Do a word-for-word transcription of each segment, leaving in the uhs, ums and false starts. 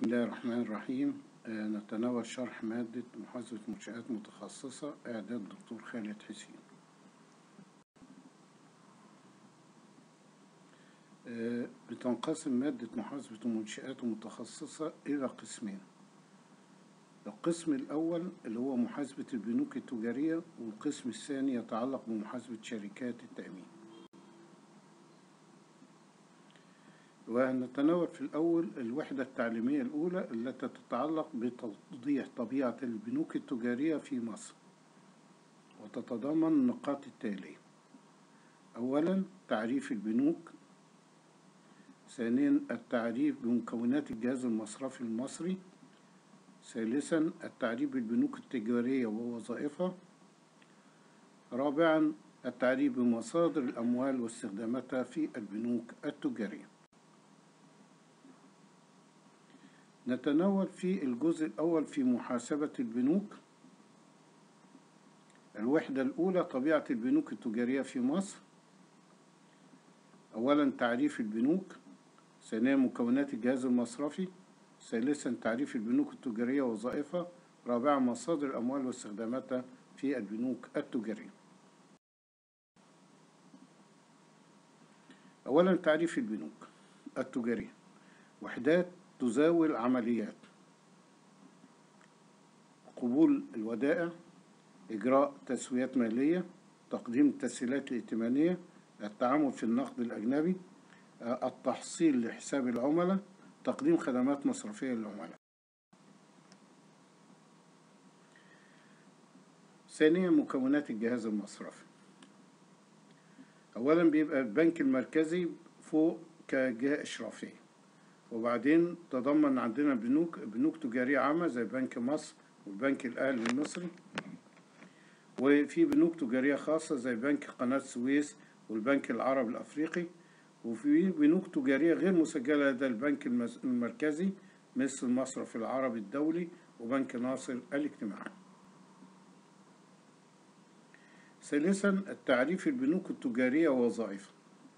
بسم الله الرحمن الرحيم. آه، نتناول شرح مادة محاسبة منشآت متخصصة، إعداد دكتور خالد حسين. آه، بتنقسم مادة محاسبة المنشآت المتخصصة إلى قسمين. القسم الأول اللي هو محاسبة البنوك التجارية، والقسم الثاني يتعلق بمحاسبة شركات التأمين. ونتناول في الأول الوحدة التعليمية الأولى التي تتعلق بتوضيح طبيعة البنوك التجارية في مصر، وتتضمن النقاط التالية: أولا تعريف البنوك، ثانيا التعريف بمكونات الجهاز المصرفي المصري، ثالثا التعريف بالبنوك التجارية ووظائفها، رابعا التعريف بمصادر الأموال واستخداماتها في البنوك التجارية. نتناول في الجزء الأول في محاسبة البنوك. الوحدة الأولى طبيعة البنوك التجارية في مصر. أولا تعريف البنوك، ثانيا مكونات الجهاز المصرفي، ثالثا تعريف البنوك التجارية ووظائفها، رابعا مصادر الأموال واستخداماتها في البنوك التجارية. أولا تعريف البنوك التجارية: وحدات تزاول عمليات قبول الودائع، إجراء تسويات مالية، تقديم التسهيلات الائتمانية، التعامل في النقد الأجنبي، التحصيل لحساب العملاء، تقديم خدمات مصرفية للعملاء. ثانيا مكونات الجهاز المصرفي. أولا بيبقى البنك المركزي فوق كجهة إشرافية، وبعدين تضمن عندنا بنوك بنوك تجارية عامة زي بنك مصر والبنك الأهلي المصري، وفي بنوك تجارية خاصة زي بنك قناة السويس والبنك العربي الأفريقي، وفي بنوك تجارية غير مسجلة لدى البنك المركزي مثل المصرف العربي الدولي وبنك ناصر الاجتماعي. ثالثا التعريف البنوك التجارية ووظائفها.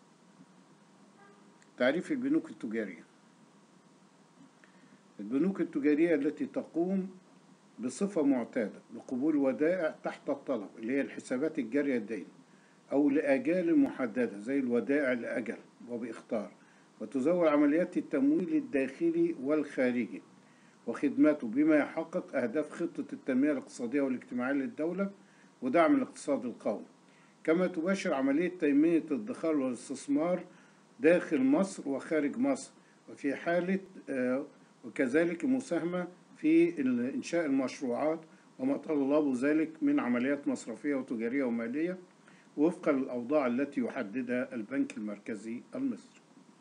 تعريف البنوك التجارية: البنوك التجارية التي تقوم بصفة معتادة بقبول ودائع تحت الطلب، اللي هي الحسابات الجارية الدين، أو لآجال محددة زي الودائع لأجل وبإخطار، وتزاول عمليات التمويل الداخلي والخارجي وخدماته بما يحقق أهداف خطة التنمية الاقتصادية والاجتماعية للدولة ودعم الاقتصاد القومي، كما تباشر عملية تنمية الادخار والاستثمار داخل مصر وخارج مصر، وفي حالة وكذلك المساهمة في إنشاء المشروعات وما طلبه ذلك من عمليات مصرفية وتجارية ومالية وفقا للأوضاع التي يحددها البنك المركزي المصري.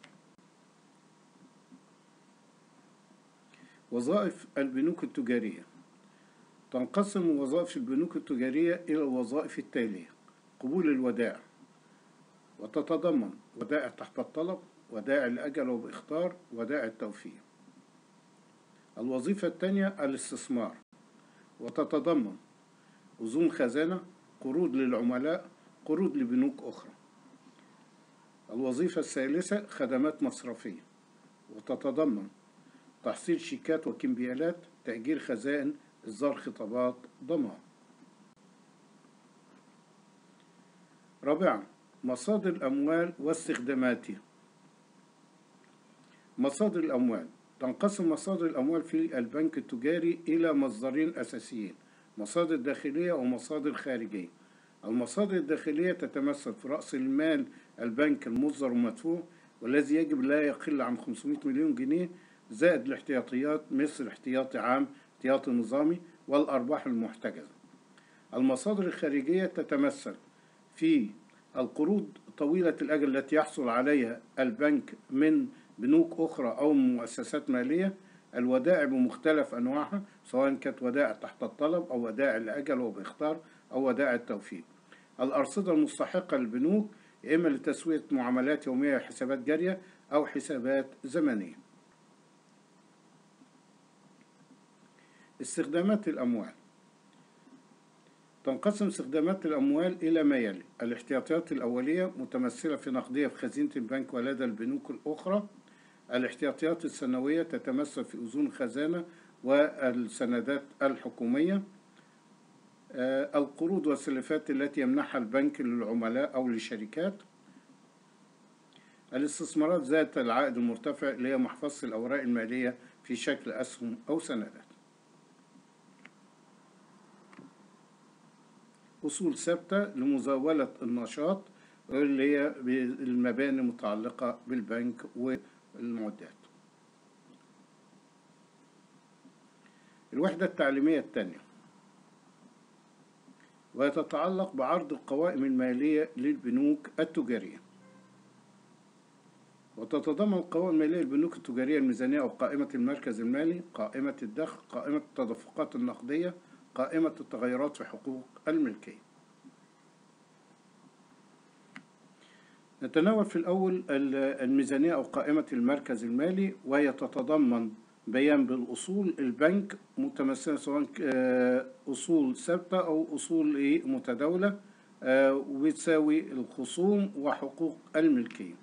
وظائف البنوك التجارية: تنقسم وظائف البنوك التجارية إلى الوظائف التالية: قبول الودائع، وتتضمن ودائع تحت الطلب، ودائع الأجل وبإخطار، ودائع التوفير. الوظيفة الثانية الاستثمار، وتتضمن أذون خزانة، قروض للعملاء، قروض لبنوك أخرى. الوظيفة الثالثة خدمات مصرفية، وتتضمن تحصيل شيكات وكمبيالات، تأجير خزائن، إصدار خطابات ضمان. رابعا مصادر الأموال واستخداماتها. مصادر الأموال: تنقسم مصادر الأموال في البنك التجاري إلى مصدرين أساسيين: مصادر داخلية ومصادر خارجية. المصادر الداخلية تتمثل في رأس المال البنك المصدر ومدفوع، والذي يجب لا يقل عن خمسمائة مليون جنيه، زائد الاحتياطيات مثل احتياطي عام، احتياطي نظامي، والأرباح المحتجزة. المصادر الخارجية تتمثل في القروض طويلة الأجل التي يحصل عليها البنك من بنوك أخرى أو مؤسسات مالية، الودائع بمختلف أنواعها سواء كانت ودائع تحت الطلب أو ودائع لأجل وبإخطار أو ودائع التوفير. الأرصدة المستحقة للبنوك إما لتسوية معاملات يومية حسابات جارية أو حسابات زمنية. استخدامات الأموال: تنقسم استخدامات الأموال إلى ما يلي: الاحتياطيات الأولية متمثلة في نقدية في خزينة البنك ولدى البنوك الأخرى، الاحتياطيات السنوية تتمثل في أذون الخزانة والسندات الحكومية. القروض والسلفات التي يمنحها البنك للعملاء أو للشركات. الاستثمارات ذات العائد المرتفع اللي هي محفظة الأوراق المالية في شكل أسهم أو سندات. أصول ثابتة لمزاولة النشاط اللي هي المباني المتعلقة بالبنك والمعدات. الوحدة التعليمية الثانية، وتتعلق بعرض القوائم المالية للبنوك التجارية. وتتضمن القوائم المالية للبنوك التجارية الميزانية أو قائمة المركز المالي، قائمة الدخل، قائمة التدفقات النقدية، قائمة التغيرات في حقوق الملكية. نتناول في الأول الميزانية أو قائمة المركز المالي، وهي تتضمن بيان بالأصول البنك متمثلة سواء أصول ثابتة أو أصول متداولة، وبتساوي الخصوم وحقوق الملكية.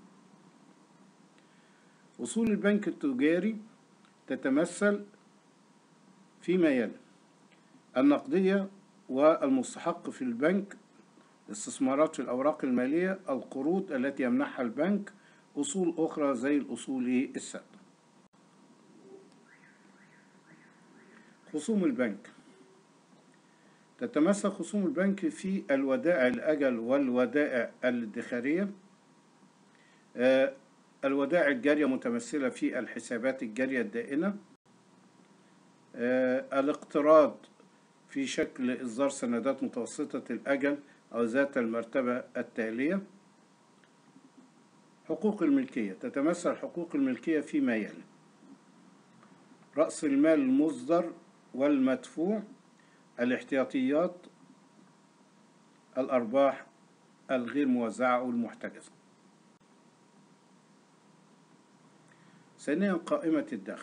أصول البنك التجاري تتمثل فيما يلي: النقدية والمستحق في البنك، استثمارات في الأوراق المالية، القروض التي يمنحها البنك، أصول أخرى زي الأصول الثابتة. خصوم البنك تتمثل خصوم البنك في الودائع الأجل والودائع الادخارية. آه الودائع الجارية متمثلة في الحسابات الجارية الدائنة. آه الاقتراض في شكل إصدار سندات متوسطة الأجل أو ذات المرتبة التالية. حقوق الملكية تتمثل حقوق الملكية فيما يلي: رأس المال المصدر والمدفوع، الاحتياطيات، الأرباح الغير موزعة أو المحتجزة. ثانيا، قائمة الدخل.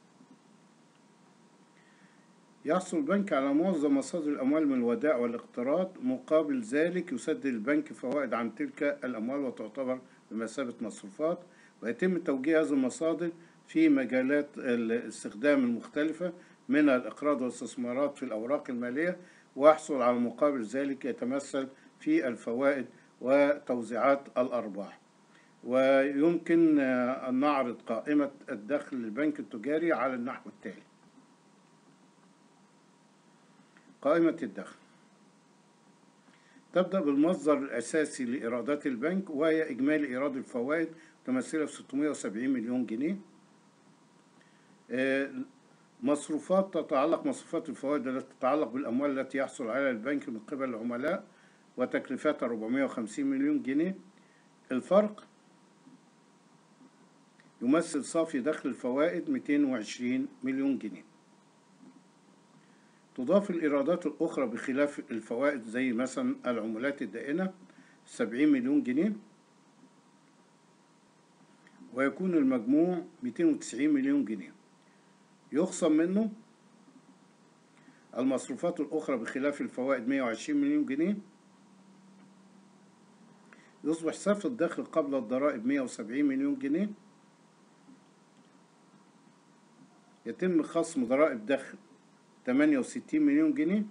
يحصل البنك على معظم مصادر الأموال من الودائع والاقتراض، مقابل ذلك يسدد البنك فوائد عن تلك الأموال وتعتبر بمثابة مصروفات، ويتم توجيه هذه المصادر في مجالات الاستخدام المختلفة من الإقراض والاستثمارات في الأوراق المالية، ويحصل على مقابل ذلك يتمثل في الفوائد وتوزيعات الأرباح. ويمكن أن نعرض قائمة الدخل للبنك التجاري على النحو التالي: قائمة الدخل تبدأ بالمصدر الأساسي لإيرادات البنك، وهي إجمالي إيراد الفوائد متمثلة في ستمائة وسبعين مليون جنيه. مصروفات تتعلق مصروفات الفوائد التي تتعلق بالأموال التي يحصل عليها البنك من قبل العملاء، وتكلفتها أربعمائة وخمسين مليون جنيه. الفرق يمثل صافي دخل الفوائد مئتين وعشرين مليون جنيه. تضاف الإيرادات الأخرى بخلاف الفوائد زي مثلا العمولات الدائنة سبعين مليون جنيه، ويكون المجموع مئتين وتسعين مليون جنيه. يخصم منه المصروفات الأخرى بخلاف الفوائد مئة وعشرين مليون جنيه. يصبح صافي الدخل قبل الضرائب مئة وسبعين مليون جنيه. يتم خصم ضرائب دخل ثمانية وستين مليون جنيه،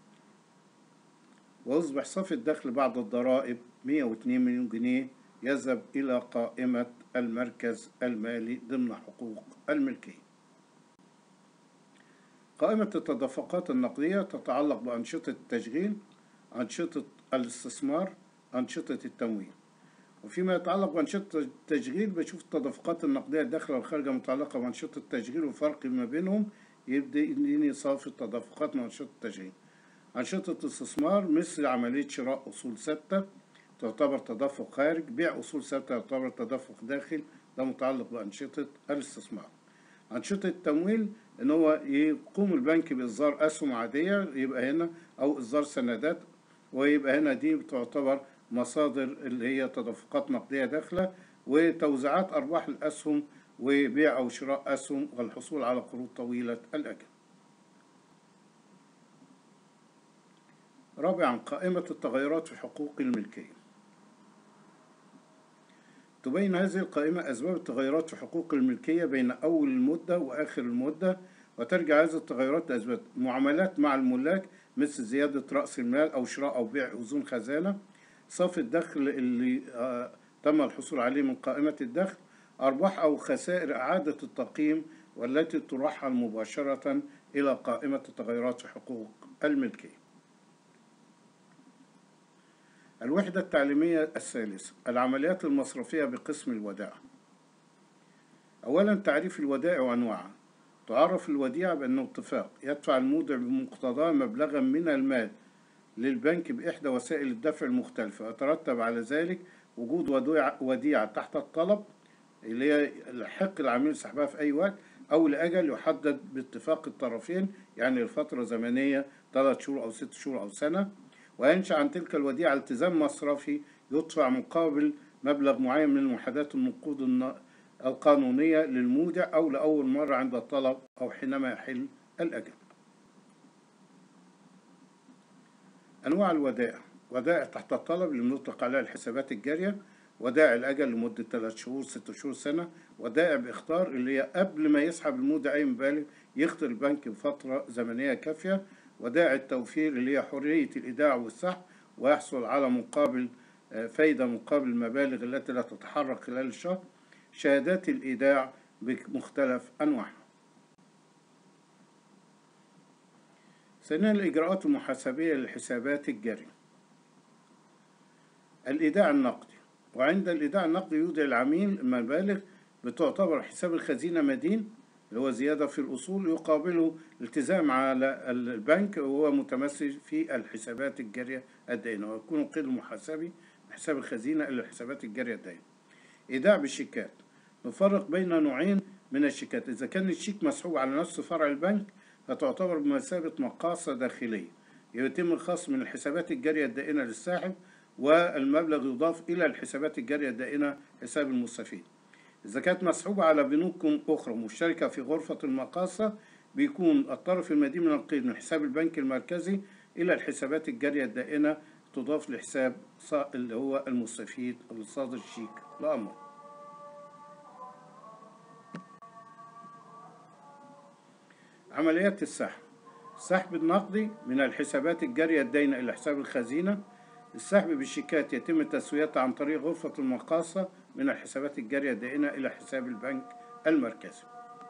ويصبح صافي الدخل بعد الضرائب مئة واثنين مليون جنيه، يذهب إلى قائمة المركز المالي ضمن حقوق الملكية. قائمة التدفقات النقدية تتعلق بأنشطة التشغيل، أنشطة الاستثمار، أنشطة التمويل. وفيما يتعلق بأنشطة التشغيل بشوف التدفقات النقدية الداخلة والخارجة متعلقة بأنشطة التشغيل والفرق ما بينهم، يبدأ يديني صافي التدفقات من أنشطة التشغيل. أنشطة الاستثمار مثل عملية شراء أصول ثابتة تعتبر تدفق خارج، بيع أصول ثابتة يعتبر تدفق داخل، ده متعلق بأنشطة الاستثمار. أنشطة التمويل إن هو يقوم البنك بإصدار أسهم عادية يبقى هنا، أو إصدار سندات، ويبقى هنا دي بتعتبر مصادر اللي هي تدفقات نقدية داخلة، وتوزيعات أرباح الأسهم وبيع أو شراء أسهم والحصول على قروض طويلة الأجل. رابعا، قائمة التغيرات في حقوق الملكية. تبين هذه القائمة أسباب التغيرات في حقوق الملكية بين أول المدة وآخر المدة، وترجع هذه التغيرات لأسباب معاملات مع الملاك مثل زيادة رأس المال أو شراء أو بيع أذون خزانة، صافي الدخل اللي آه تم الحصول عليه من قائمة الدخل، أرباح أو خسائر إعادة التقييم والتي ترحل مباشرة إلى قائمة التغيرات في حقوق الملكية. الوحدة التعليمية الثالثة العمليات المصرفية بقسم الودائع. أولا تعريف الودائع وأنواعها. تعرف الوديعة بأنه اتفاق يدفع المودع بمقتضاه مبلغا من المال للبنك بإحدى وسائل الدفع المختلفة، ويترتب على ذلك وجود وديعة تحت الطلب اللي هي حق العميل سحبها في أي وقت أو لأجل يحدد باتفاق الطرفين، يعني لفترة زمنية ثلاث شهور أو ست شهور أو سنة، وينشأ عن تلك الوديعة التزام مصرفي يدفع مقابل مبلغ معين من وحدات النقود القانونية للمودع أو لأول مرة عند الطلب أو حينما يحل الأجل. أنواع الودائع: ودائع تحت الطلب اللي بنطلق عليها الحسابات الجارية، ودائع الأجل لمدة ثلاث شهور ست شهور سنة، ودائع بإخطار اللي هي قبل ما يسحب المودع أي مبالغ يخطر البنك بفترة زمنية كافية، ودائع التوفير اللي هي حرية الإيداع والسحب ويحصل على مقابل فايدة مقابل المبالغ التي لا تتحرك خلال الشهر، شهادات الإيداع بمختلف أنواعها. ثانيا الإجراءات المحاسبية للحسابات الجارية. الإيداع النقدي، وعند الإيداع النقدي يودع العميل مبالغ بتعتبر حساب الخزينة مدين اللي هو زيادة في الأصول يقابله التزام على البنك وهو متمثل في الحسابات الجارية الدائنة، ويكون القيد المحاسبي من حساب الخزينة إلى الحسابات الجارية الدائنة. إيداع بالشيكات، نفرق بين نوعين من الشيكات. إذا كان الشيك مسحوب على نفس فرع البنك فتعتبر بمثابة مقاصة داخلية يتم الخصم من الحسابات الجارية الدائنة للساحب والمبلغ يضاف إلى الحسابات الجارية الدائنة حساب المستفيد. إذا كانت مسحوبة على بنوك أخرى مشتركة في غرفة المقاصة بيكون الطرف المدين من القيد من حساب البنك المركزي إلى الحسابات الجارية الدائنة تضاف لحساب اللي هو المستفيد اللي صادر الشيك لأمر. عمليات السحب: السحب النقدي من الحسابات الجارية الدائنة إلى حساب الخزينة. السحب بالشيكات يتم تسويتها عن طريق غرفة المقاصة من الحسابات الجارية الدائنة إلى حساب البنك المركزي.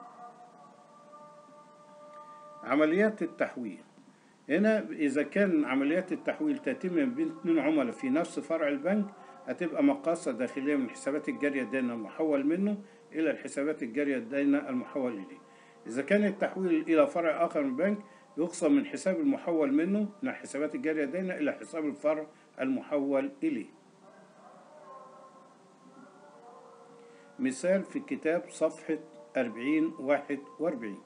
عمليات التحويل: هنا إذا كان عمليات التحويل تتم بين اثنين عملاء في نفس فرع البنك هتبقى مقاصة داخلية من الحسابات الجارية الدائنة المحول منه إلى الحسابات الجارية الدائنة المحول إليه. إذا كان التحويل إلى فرع آخر من البنك يقسم من حساب المحول منه من الحسابات الجارية الدائنة إلى حساب الفرع المحول إليه. مثال في الكتاب صفحة أربعين واحد وأربعين.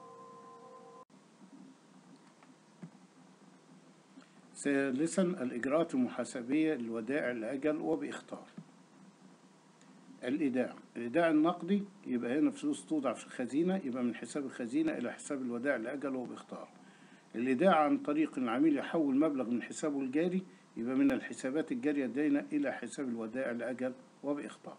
ثالثا الإجراءات المحاسبية للودائع لأجل وبإخطار. الإيداع: الإيداع النقدي يبقى هنا فلوس توضع في الخزينة يبقى من حساب الخزينة إلى حساب الودائع لأجل وبإخطار. الإيداع عن طريق العميل يحول مبلغ من حسابه الجاري يبقى من الحسابات الجارية الدائنة إلى حساب الودائع لأجل وبإخطار.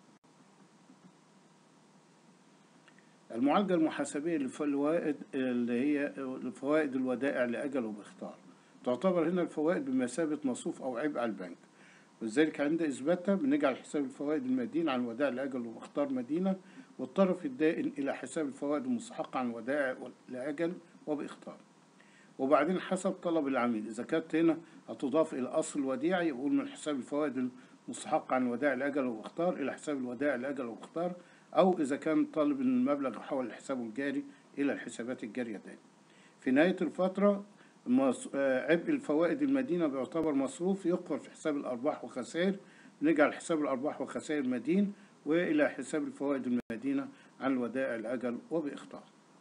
المعالجة المحاسبية للفوائد اللي هي لفوائد الودائع لأجل وبإخطار، تعتبر هنا الفوائد بمثابة مصروف أو عبء على البنك، ولذلك عند إثباتها بنجعل حساب الفوائد المدين عن الودائع لأجل وبإخطار مدينة، والطرف الدائن إلى حساب الفوائد المستحقة عن الودائع لأجل وبإخطار. وبعدين حسب طلب العميل، إذا كانت هنا هتضاف إلى أصل الوديعة يقول من حساب الفوائد المستحقة عن الودائع لأجل وبإخطار إلى حساب الودائع لأجل وبإخطار، أو إذا كان طالب المبلغ يحول لحسابه الجاري إلى الحسابات الجارية دائما. في نهاية الفترة عبء الفوائد المدينة بيعتبر مصروف يقفل في حساب الأرباح وخسائر، نجعل حساب الأرباح وخسائر مدين وإلى حساب الفوائد المدينة عن الودائع لأجل وبإخطار.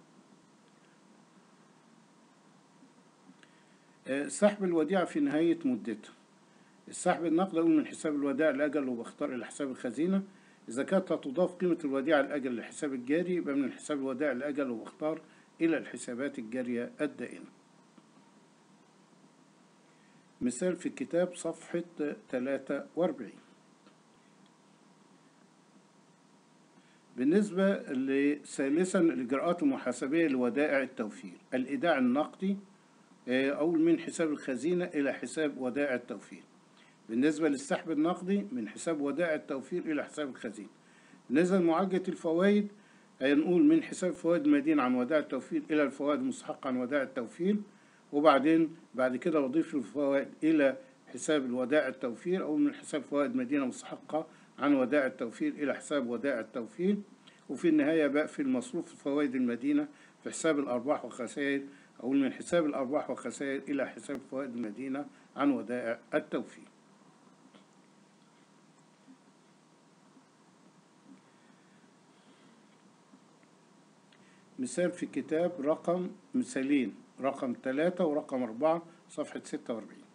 سحب الوديعة في نهاية مدتها. السحب النقدي يقول من حساب الودائع لأجل وبإخطار إلى حساب الخزينة. إذا كانت تضاف قيمة الوديعة لأجل لحساب الجاري يبقى من حساب الودائع لأجل وبإخطار إلى الحسابات الجارية الدائمة. مثال في الكتاب صفحة ثلاثة وأربعين. بالنسبة ثالثا الإجراءات المحاسبية لودائع التوفير، الإيداع النقدي أو من حساب الخزينة إلى حساب ودائع التوفير. بالنسبة للسحب النقدي من حساب ودائع التوفير إلى حساب الخزينة. بالنسبة لمعالجة الفوائد هنقول من حساب فوائد المدينة عن ودائع التوفير إلى الفوائد المستحقة عن ودائع التوفير، وبعدين بعد كده بضيف الفوائد إلى حساب الودائع التوفير، أو من حساب فوائد مدينة مستحقة عن ودائع التوفير إلى حساب ودائع التوفير. وفي النهاية بقفل مصروف فوائد المدينة في حساب الأرباح والخسائر، أو من حساب الأرباح والخسائر إلى حساب فوائد المدينة عن ودائع التوفير. مثال في كتاب رقم مثالين رقم ثلاثة ورقم أربعة صفحة ستة وأربعين.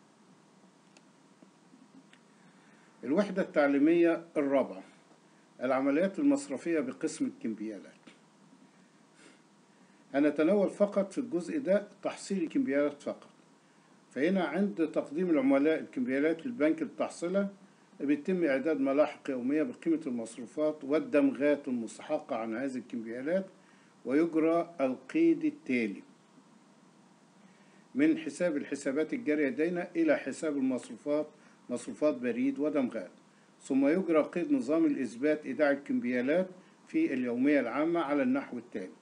الوحدة التعليمية الرابعة، العمليات المصرفية بقسم الكمبيالات. هنتناول فقط في الجزء ده تحصيل الكمبيالات فقط. فهنا عند تقديم العملاء الكمبيالات للبنك لتحصيلها بيتم إعداد ملاحق يومية بقيمة المصروفات والدمغات المستحقة عن هذه الكمبيالات، ويجرى القيد التالي: من حساب الحسابات الجارية دينة إلى حساب المصروفات، مصروفات بريد ودمغات. ثم يجرى قيد نظام الإثبات إيداع الكمبيالات في اليومية العامة على النحو التالي: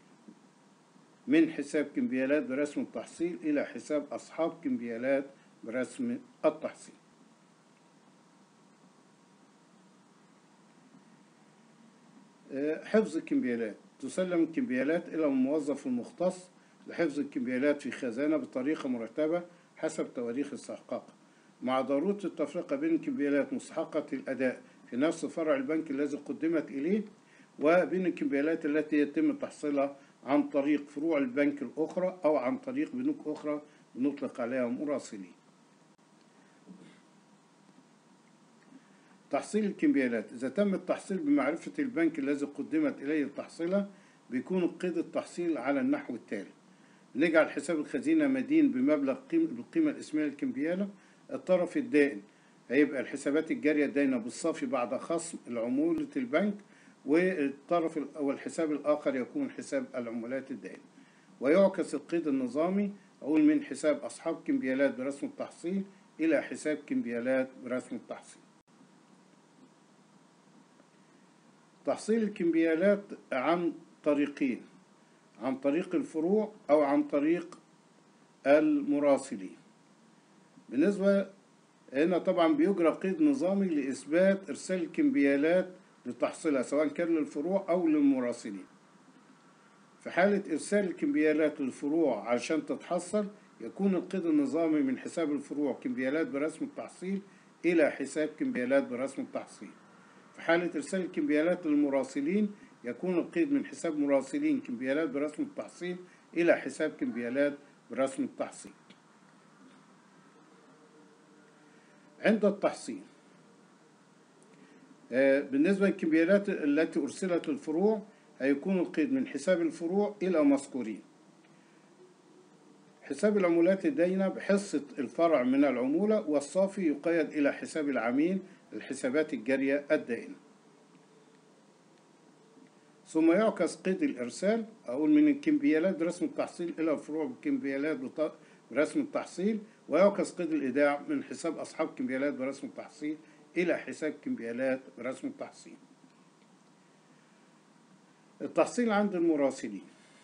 من حساب كمبيالات برسم التحصيل إلى حساب أصحاب كمبيالات برسم التحصيل. حفظ الكمبيالات: تسلم الكمبيالات إلى الموظف المختص لحفظ الكمبيالات في خزانة بطريقة مرتبة حسب تواريخ استحقاقها، مع ضرورة التفرقة بين الكمبيالات مستحقة الأداء في نفس فرع البنك الذي قدمت إليه، وبين الكمبيالات التي يتم تحصيلها عن طريق فروع البنك الأخرى أو عن طريق بنوك أخرى بنطلق عليها مراسلين. تحصيل الكمبيالات: إذا تم التحصيل بمعرفة البنك الذي قدمت إليه تحصيلها بيكون قيد التحصيل على النحو التالي: نجعل حساب الخزينة مدين بمبلغ بالقيمة الاسمية للكمبيالة. الطرف الدائن هيبقى الحسابات الجارية الداينة بالصافي بعد خصم العمولة البنك، والطرف أو الحساب الآخر يكون حساب العمولات الدائنة. ويعكس القيد النظامي، أقول من حساب أصحاب كمبيالات برسم التحصيل إلى حساب كمبيالات برسم التحصيل. تحصيل الكمبيالات عن طريقين: عن طريق الفروع أو عن طريق المراسلين. بالنسبة هنا طبعا بيجرى قيد نظامي لإثبات إرسال الكمبيالات لتحصيلها سواء كان للفروع أو للمراسلين. في حالة إرسال الكمبيالات للفروع عشان تتحصل يكون القيد النظامي من حساب الفروع كمبيالات برسم التحصيل إلى حساب كمبيالات برسم التحصيل. في حالة إرسال الكمبيالات للمراسلين يكون القيد من حساب مراسلين كمبيالات برسم التحصيل إلى حساب كمبيالات برسم التحصيل. عند التحصيل بالنسبة للكمبيالات التي أرسلت للفروع هيكون القيد من حساب الفروع إلى مذكورين. حساب العمولات الداينة بحصة الفرع من العمولة، والصافي يقيد إلى حساب العميل الحسابات الجارية الدائنة. ثم يعكس قيد الإرسال، أقول من الكمبيالات برسم التحصيل إلى الفروع بالكمبيالات برسم التحصيل، ويعكس قيد الإيداع من حساب أصحاب كمبيالات برسم التحصيل إلى حساب كمبيالات برسم التحصيل. التحصيل عند المراسلين: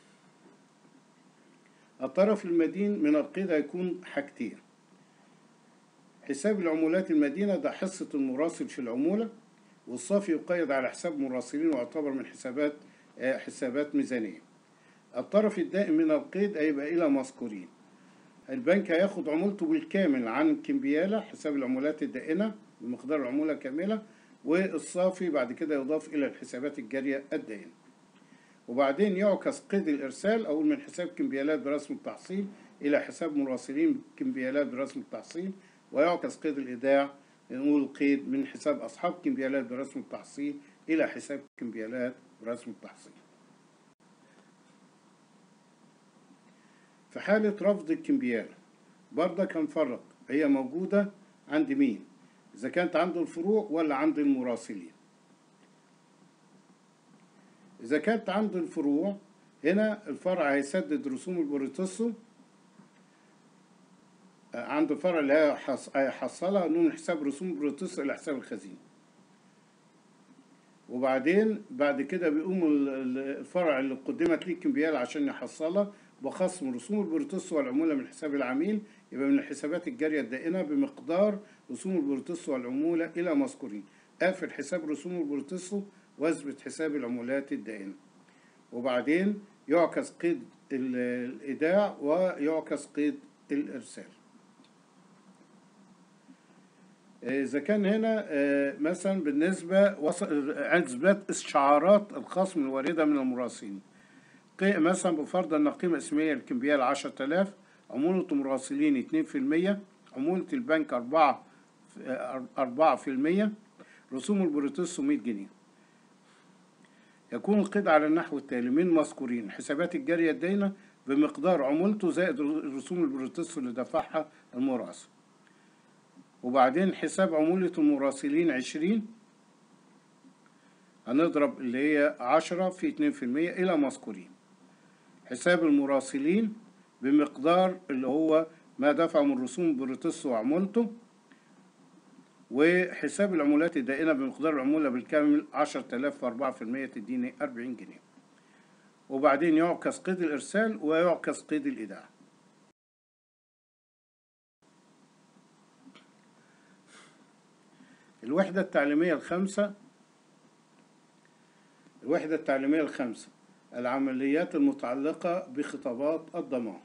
الطرف المدين من القيد هيكون حاجتين: حساب العمولات المدينة ده حصة المراسل في العمولة، والصافي يقيد على حساب مراسلين ويعتبر من حسابات حسابات ميزانية. الطرف الدائم من القيد هيبقى إلى مذكورين. البنك هياخد عمولته بالكامل عن الكمبيالة حساب العمولات الدائنة بمقدار العمولة كاملة، والصافي بعد كده يضاف إلى الحسابات الجارية الدائنة. وبعدين يعكس قيد الإرسال، أو من حساب كمبيالات برسم التحصيل إلى حساب مراسلين كمبيالات برسم التحصيل، ويعكس قيد الإيداع، نقول قيد من حساب أصحاب كمبيالات برسم التحصيل إلى حساب كمبيالات برسم التحصيل. في حالة رفض الكمبيالة برضك هنفرق هي موجودة عند مين، إذا كانت عند الفروع ولا عند المراسلين. إذا كانت عند الفروع، هنا الفرع هيسدد رسوم البروتوسو عند الفرع اللي هيحصلها من حساب رسوم البروتوسو إلى حساب الخزينة. وبعدين بعد كده بيقوم الفرع اللي قدمت ليه كمبيال عشان يحصلها بخصم رسوم البروتوسو والعمولة من حساب العميل، يبقى من الحسابات الجارية الدائنة بمقدار رسوم البروتوسو والعمولة إلى مذكورين. قافل حساب رسوم البروتوسو واثبت حساب العمولات الدائنة. وبعدين يعكس قيد الإيداع ويعكس قيد الإرسال. إذا كان هنا مثلا بالنسبة إثبات استشعارات الخصم الواردة من المراسلين، مثلا بفرض أن القيمة الاسمية للكمبيال عشرة آلاف، عمولة المراسلين اتنين في المية، عمولة البنك أربعة في المية، رسوم البروتوسو مية جنيه. يكون القيد على النحو التالي: من مذكورين حسابات الجارية الداينة بمقدار عمولته زائد رسوم البروتوسو اللي دفعها المراسل. وبعدين حساب عمولة المراسلين عشرين، هنضرب اللي هي عشرة في اتنين في المية إلى مذكورين. حساب المراسلين بمقدار اللي هو ما دفع من رسوم البروتوسو وعمولته. وحساب العمولات الدائنة بمقدار العمولة بالكامل عشرة آلاف في أربعة في المية تديني أربعين جنيه. وبعدين يعكس قيد الإرسال ويعكس قيد الإيداع. الوحدة التعليمية الخامسة الوحدة التعليمية الخامسة العمليات المتعلقة بخطابات الضمان.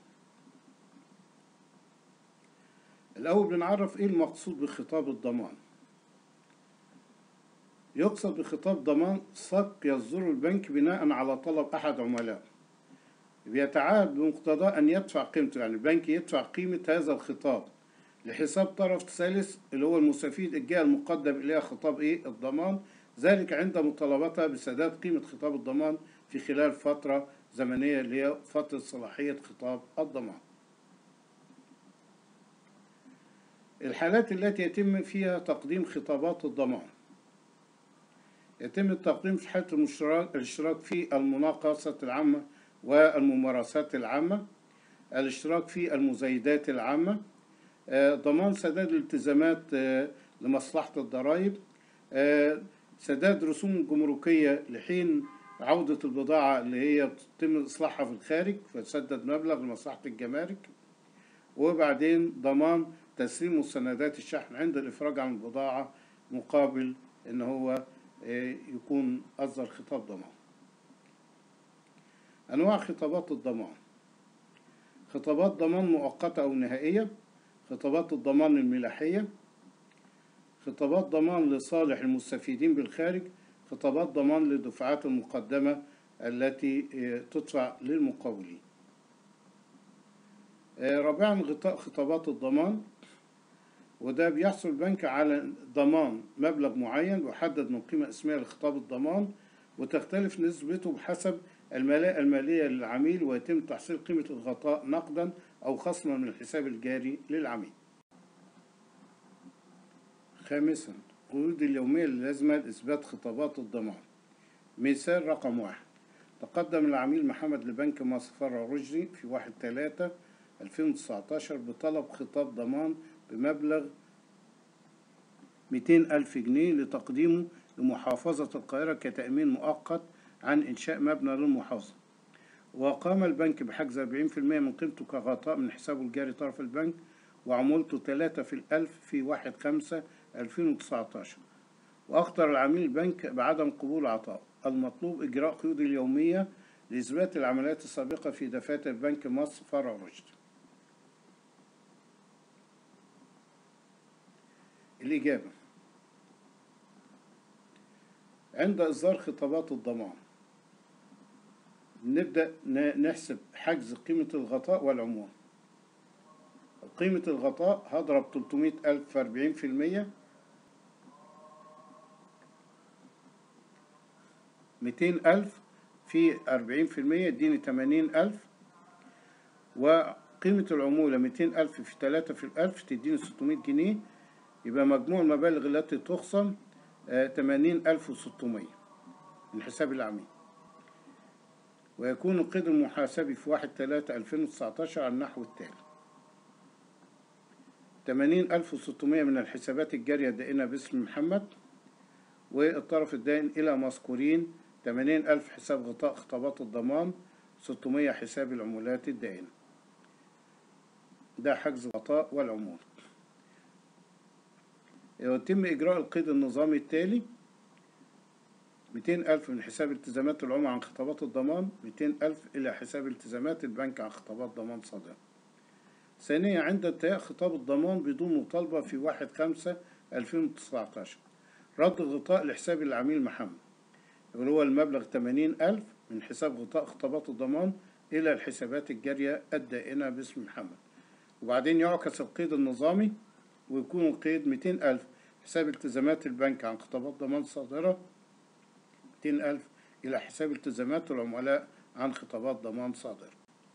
الأول بنعرف إيه المقصود بخطاب الضمان. يقصد بخطاب ضمان صك يصدره البنك بناء على طلب أحد عملائه، بيتعهد بمقتضاه أن يدفع قيمته، يعني البنك يدفع قيمة هذا الخطاب لحساب طرف ثالث اللي هو المستفيد، الجهة المقدم إليها خطاب إيه الضمان، ذلك عند مطالبتها بسداد قيمة خطاب الضمان في خلال فترة زمنية اللي هي فترة صلاحية خطاب الضمان. الحالات التي يتم فيها تقديم خطابات الضمان: يتم التقديم في حالة الاشتراك في المناقصة العامة والممارسات العامة، الاشتراك في المزايدات العامة، ضمان سداد الالتزامات لمصلحة الضرائب، سداد رسوم جمركية لحين عودة البضاعة اللي هي تتم إصلاحها في الخارج فتسدد مبلغ لمصلحة الجمارك، وبعدين ضمان تسليم مستندات الشحن عند الإفراج عن البضاعة مقابل إن هو يكون أصدر خطاب ضمان. أنواع خطابات الضمان: خطابات ضمان مؤقتة أو نهائية، خطابات الضمان الملاحية، خطابات ضمان لصالح المستفيدين بالخارج، خطابات ضمان للدفعات المقدمة التي تدفع للمقاولين. رابعا خطابات الضمان، وده بيحصل البنك على ضمان مبلغ معين يحدد من قيمة اسمية لخطاب الضمان، وتختلف نسبته بحسب الملاءة المالية للعميل، ويتم تحصيل قيمة الغطاء نقدا أو خصما من الحساب الجاري للعميل. خامسا قيود اليومية اللازمة لإثبات خطابات الضمان. مثال رقم واحد: تقدم العميل محمد لبنك مصر فرع رشدي في واحد تلاتة ألفين وتسعتاشر بطلب خطاب ضمان بمبلغ مئتين ألف جنيه لتقديمه لمحافظة القاهرة كتأمين مؤقت عن إنشاء مبنى للمحافظة، وقام البنك بحجز أربعين في المية من قيمته كغطاء من حسابه الجاري طرف البنك، وعمولته تلاتة في الألف في واحد خمسة ألفين وتسعتاشر، وأخطر العميل البنك بعدم قبول عطاء. المطلوب إجراء قيود اليومية لإثبات العمليات السابقة في دفاتر بنك مصر فرع رشد. الإجابة: عند إصدار خطابات الضمان نبدأ نحسب حجز قيمة الغطاء والعمولة. قيمة الغطاء هضرب تلتمية ألف في أربعين في المية، مئتين ألف في أربعين في المية يديني تمانين ألف، وقيمة العمولة مئتين ألف في تلاتة في الألف تديني ستمية جنيه، يبقى مجموع المبالغ التي تخصم تمانين ألف وستمية من حساب العميل. ويكون القيد المحاسبي في واحد تلاتة ألفين وتسعتاشر على النحو التالي: تمانين ألف وستمية من الحسابات الجارية الدائنة باسم محمد، والطرف الدائن إلى مذكورين تمانين ألف حساب غطاء خطابات الضمان، ستمية حساب العمولات الدائنة. ده حجز الغطاء والعمول. يتم إجراء القيد النظامي التالي: ميتين ألف من حساب التزامات العملاء عن خطابات الضمان، ميتين ألف إلى حساب التزامات البنك عن خطابات ضمان صادرة. ثانيا، عند انتهاء خطاب الضمان بدون مطالبة في واحد خمسة ألفين وتسعتاشر، رد الغطاء لحساب العميل محمد، اللي هو المبلغ تمانين ألف من حساب غطاء خطابات الضمان إلى الحسابات الجارية الدائنة باسم محمد. وبعدين يعكس القيد النظامي ويكون القيد ميتين ألف حساب التزامات البنك عن خطابات ضمان صادرة، ميتين ألف إلى حساب التزامات العملاء عن خطابات ضمان صادرة.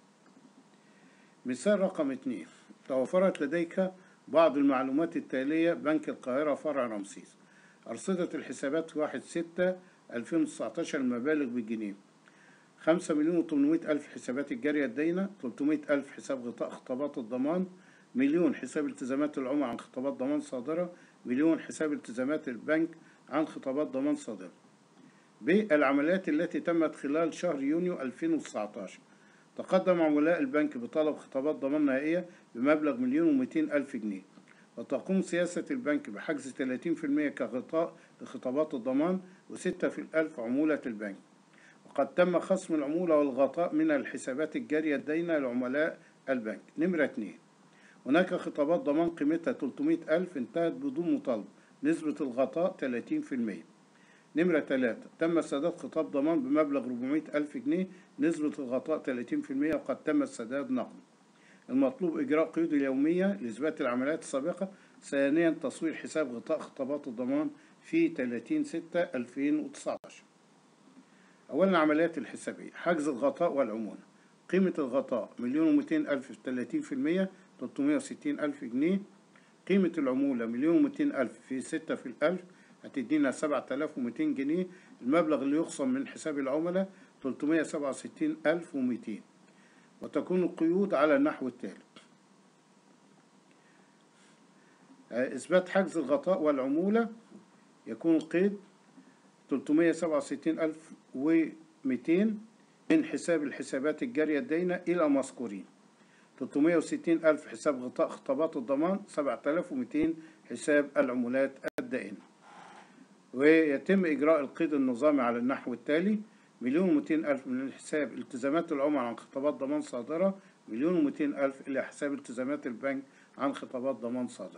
مثال رقم اتنين: توفرت لديك بعض المعلومات التالية: بنك القاهرة فرع رمسيس، أرصدة الحسابات في واحد ستة ألفين وتسعتاشر المبالغ بالجنيه: خمسة مليون وتمنمية ألف حسابات الجارية الداينة، تلتمية ألف حساب غطاء خطابات الضمان، مليون حساب التزامات العملاء عن خطابات ضمان صادرة، مليون حساب التزامات البنك عن خطابات ضمان صادرة. ب. العمليات التي تمت خلال شهر يونيو ألفين وتسعتاشر: تقدم عملاء البنك بطلب خطابات ضمان نهائية بمبلغ مليون ومئتين ألف جنيه، وتقوم سياسة البنك بحجز ثلاثين بالمئة كغطاء لخطابات الضمان وستة في الألف عمولة البنك، وقد تم خصم العمولة والغطاء من الحسابات الجارية الداينة لعملاء البنك. نمرة اتنين: هناك خطابات ضمان قيمتها تلتمية ألف انتهت بدون مطالبة، نسبة الغطاء ثلاثين بالمئة. نمرة تلاتة: تم سداد خطاب ضمان بمبلغ أربعمية ألف جنيه، نسبة الغطاء ثلاثين بالمئة، وقد تم السداد نقدا. المطلوب إجراء قيود اليومية لإثبات العمليات السابقة. ثانيا، تصوير حساب غطاء خطابات الضمان في ثلاثين ستة ألفين وتسعتاشر. أولا، العمليات الحسابية: حجز الغطاء والعمولة. قيمة الغطاء مليون ومئتين ألف في ثلاثين بالمئة، تلتمية وستين ألف جنيه. قيمة العمولة مليون ومئتين ألف في ستة في الألف هتدينا سبعة آلاف ومئتين جنيه. المبلغ اللي يخصم من حساب العملاء تلتمية وسبعة وستين ألف ومئتين. وتكون القيود على النحو التالي: إثبات حجز الغطاء والعمولة: يكون القيد تلتمية وسبعة وستين ألف ومئتين من حساب الحسابات الجارية الداينة إلى مذكورين، تلتمية وستين ألف حساب غطاء خطابات الضمان، سبعة آلاف ومئتين حساب العمولات الدائنة. ويتم إجراء القيد النظامي على النحو التالي: مليون ومئتين ألف من حساب التزامات العملاء عن خطابات ضمان صادرة، مليون ومئتين ألف إلى حساب التزامات البنك عن خطابات ضمان صادرة.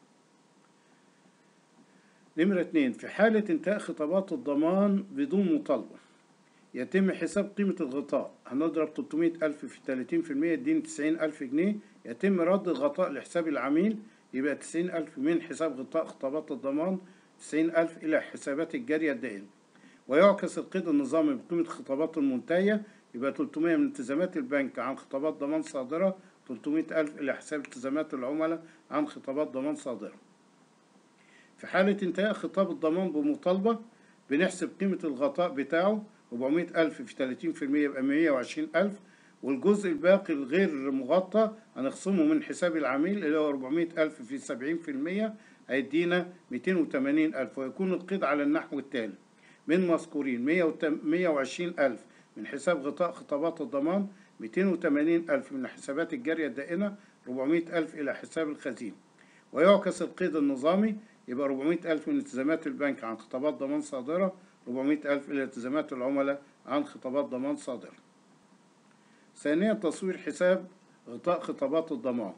نمرة اتنين: في حالة انتهاء خطابات الضمان بدون مطالبة، يتم حساب قيمة الغطاء. هنضرب تلتمية ألف في ثلاثين بالمئة يديني تسعين ألف جنيه. يتم رد الغطاء لحساب العميل، يبقى تسعين ألف من حساب غطاء خطابات الضمان، تسعين ألف إلى حسابات الجارية الدائنة. ويعكس القيد النظامي بقيمة خطابات المنتهية، يبقى تلتمية من التزامات البنك عن خطابات ضمان صادرة، تلتمية ألف إلى حساب التزامات العملاء عن خطابات ضمان صادرة. في حالة انتهاء خطاب الضمان بمطالبة، بنحسب قيمة الغطاء بتاعه أربعمية ألف في ثلاثين بالمئة يبقى مئة وعشرين ألف، والجزء الباقي الغير مغطى هنخصمه من حساب العميل اللي هو أربعمية ألف في سبعين بالمئة هيدينا مئتين وثمانين ألف. ويكون القيد على النحو التالي: من مذكورين مئة وعشرين ألف من حساب غطاء خطابات الضمان، مئتين وثمانين ألف من الحسابات الجارية الدائنة، أربعمية ألف إلى حساب الخزين. ويعكس القيد النظامي، يبقى أربعمية ألف من التزامات البنك عن خطابات ضمان صادرة، أربعمية ألف إلى التزامات العملاء عن خطابات ضمان صادرة. ثانيا، تصوير حساب غطاء خطابات الضمان.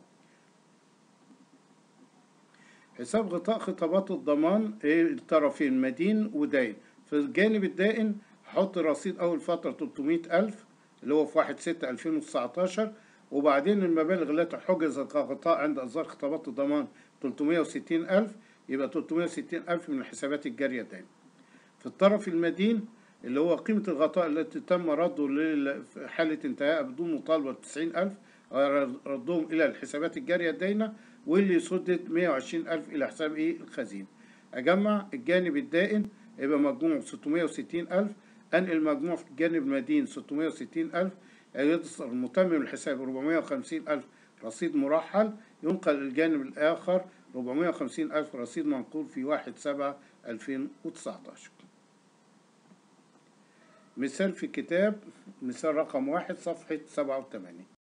حساب غطاء خطابات الضمان الطرفين مدين ودائن. في الجانب الدائن هحط رصيد أول فترة تلتمية ألف اللي هو في واحد ستة ألفين وتسعتاشر، وبعدين المبالغ التي حجزت كغطاء عند إصدار خطابات الضمان تلتمية وستين ألف، يبقى تلتمية وستين ألف من الحسابات الجارية الدائنة. في الطرف المدين اللي هو قيمة الغطاء التي تم رده لحالة انتهاء بدون مطالبة تسعين ألف، ردهم إلى الحسابات الجارية الداينة، واللي سدد مئة وعشرين ألف إلى حساب إيه الخزين. أجمع الجانب الدائن يبقى مجموع ستمية وستين ألف، أنقل المجموع في الجانب المدين ستمائة وستين ألف، يصدر المتمم الحساب أربعمائة وخمسين ألف رصيد مرحل، ينقل الجانب الآخر أربعمائة وخمسين ألف رصيد منقول في واحد سبعة ألفين وتسعتاشر. مثال في كتاب، مثال رقم واحد صفحة سبعة وثمانين.